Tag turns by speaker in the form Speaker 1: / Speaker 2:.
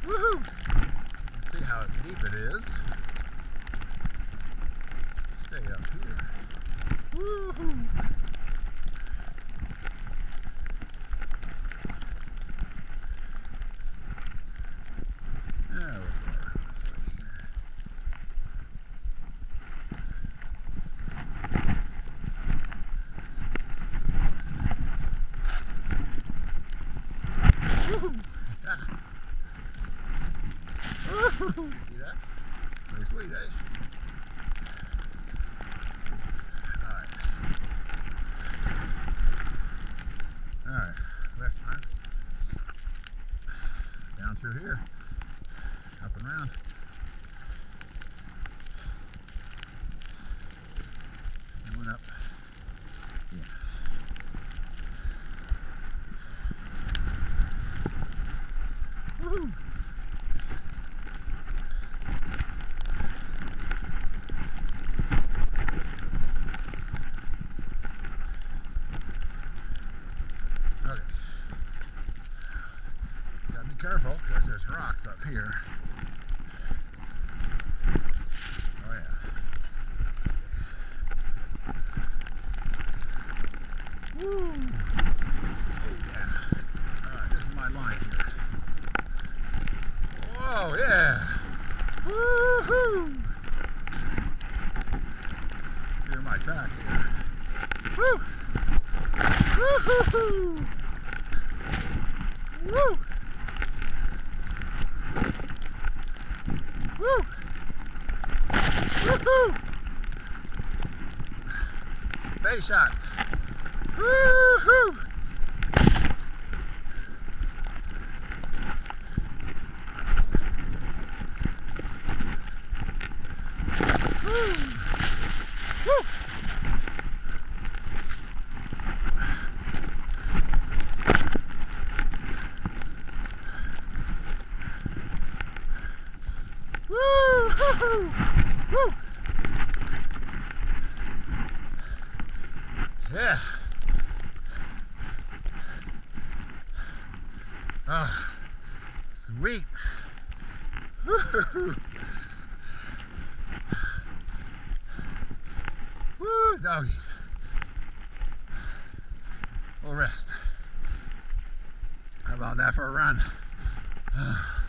Speaker 1: Woohoo! Let's see how deep it is. Stay up here. Woohoo! There we go. See that? Pretty sweet, eh? Alright. Alright, left time. Down through here. Up and around. And went up. Yeah. Woohoo! Okay. Gotta be careful because there's rocks up here. Oh yeah. Woo! Oh yeah. Alright, this is my line here. Whoa, yeah! Woohoo! Clear my track here. Woo! Woohoo! Woo! Woo! Woohoo! Base shots. Woohoo! Woo! Woo! Woo! Woo! Yeah. Ah, sweet. Woo! Woo, doggies. We'll rest. How about that for a run?